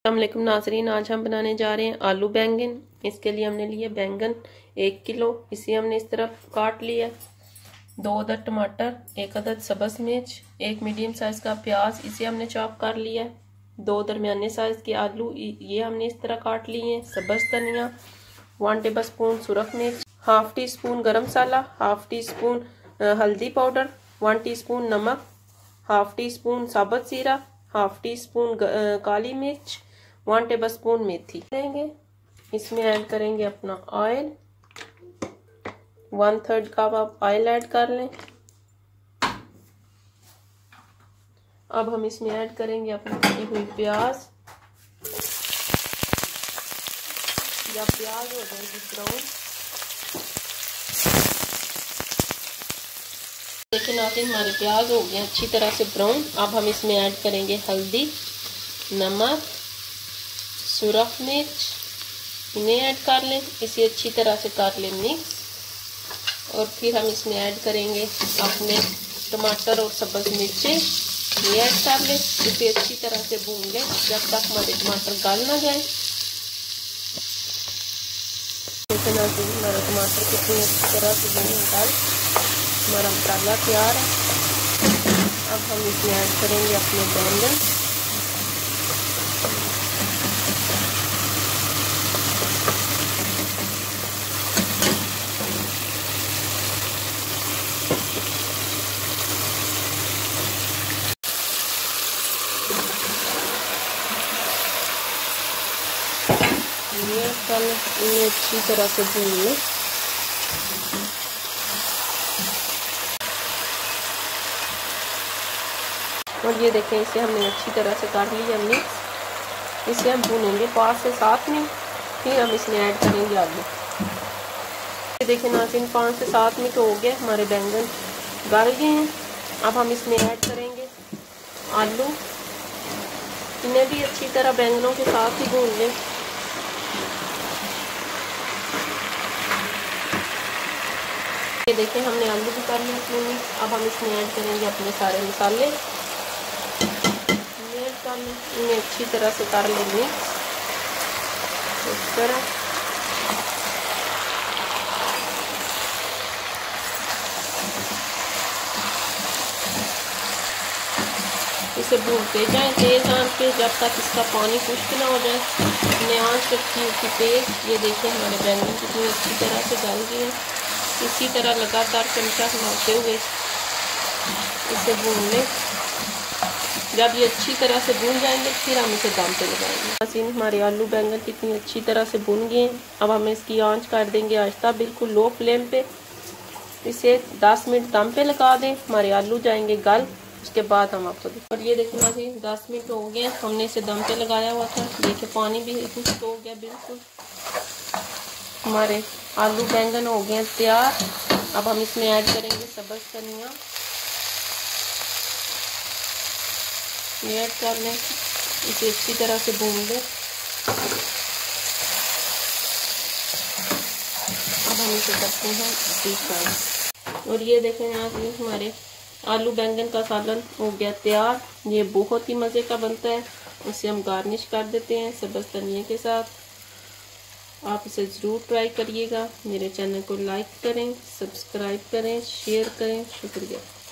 अस्सलामुअलैकुम नाज़रीन, आज हम बनाने जा रहे हैं आलू बैंगन। इसके लिए हमने लिए बैंगन 1 किलो। इसे हमने इस तरह काट लिया। 2 अदद टमाटर, 1 अदद सब्ज़ मिर्च, 1 मीडियम साइज़ का प्याज, इसे हमने चॉप कर लिया। 2 दरमियाने साइज़ के आलू, ये हमने इस तरह काट लिए हैं। सब्ज़ धनिया, 1 टेबल स्पून सुरख मिर्च, हाफ टी स्पून गरम मसाला, हाफ टी स्पून हल्दी पाउडर, 1 टीस्पून नमक, हाफ टी स्पून साबुत जीरा, हाफ टी स्पून काली मिर्च, 1 टेबल स्पून मेथी देंगे। इसमें ऐड करेंगे अपना ऑयल, 1/3 कप आप ऑयल ऐड कर लें। अब हम इसमें ऐड करेंगे अपनी कटी हुई प्याज। जब प्याज हो जाएगी ब्राउन, लेकिन आते हमारे प्याज हो गए अच्छी तरह से ब्राउन। अब हम इसमें ऐड करेंगे हल्दी, नमक, सुरख मिर्च, इन्हें ऐड कर लें। इसे अच्छी तरह से कर लें मिक्स। और फिर हम इसमें ऐड करेंगे अपने टमाटर और सब्ज़ मिर्चें, ये ऐड कर लें। इसे अच्छी तरह से भून लें जब तक हमारे टमाटर गल ना जाए। हमारा टमाटर कितनी अच्छी तरह से गल, हमारा मसाला तैयार है। अब हम इसमें ऐड करेंगे अपने बैंगन। ये कल इन्हें अच्छी तरह से भून लें। और ये देखें, इसे हमने अच्छी तरह से काट लिया मिक्स। इसे हम भूनेंगे 5 से 7 मिनट। फिर हम इसमें ऐड करेंगे आलू। ये देखें नाज़रीन, 5 से 7 मिनट हो गए, हमारे बैंगन गल गए हैं। अब हम इसमें ऐड करेंगे आलू। इन्हें भी अच्छी तरह बैंगनों के साथ ही भून लें। ये देखें, हमने आलू भी कर लिया अपने मिक्स। अब हम इसमें ऐड करेंगे अपने सारे मसाले, इन्हें अच्छी तरह से कर लें मिक्स। इस तरह इसे भूनते जाएं तेज आंच पे जब तक इसका पानी खुश्क ना हो जाए। हमने आंच रखी उसकी तेज। ये देखें, हमारे बैंगन कितनी अच्छी तरह से गल गए हैं। इसी तरह लगातार चमचा हिलाते हुए इसे भून लें। जब ये अच्छी तरह से भून जाएंगे फिर हम इसे दम पे लगाएंगे। नाज़रीन, हमारे आलू बैंगन कितनी अच्छी तरह से भून गए हैं। अब हम इसकी आंच कर देंगे आहिस्ता, बिल्कुल लो फ्लेम पे। इसे 10 मिनट दम पे लगा दें, हमारे आलू जाएंगे गल। उसके बाद हम आपको देखें। और ये देखें नाज़रीन, 10 मिनट हो गए, हमने इसे दम पे लगाया हुआ था। देखिए पानी भी खुश्क हो गया बिल्कुल। हमारे आलू बैंगन हो गए तैयार। अब हम इसमें ऐड करेंगे सब्ज़ धनिया, ये ऐड कर लें। इसे अच्छी तरह से भून लें। अब हम इसे करते हैं डीप फ्राई। और ये देखें यहाँ पे हमारे आलू बैंगन का सालन हो गया तैयार। ये बहुत ही मज़े का बनता है। इसे हम गार्निश कर देते हैं सब्ज़ धनिया के साथ। आप इसे ज़रूर ट्राई करिएगा। मेरे चैनल को लाइक करें, सब्सक्राइब करें, शेयर करें। शुक्रिया।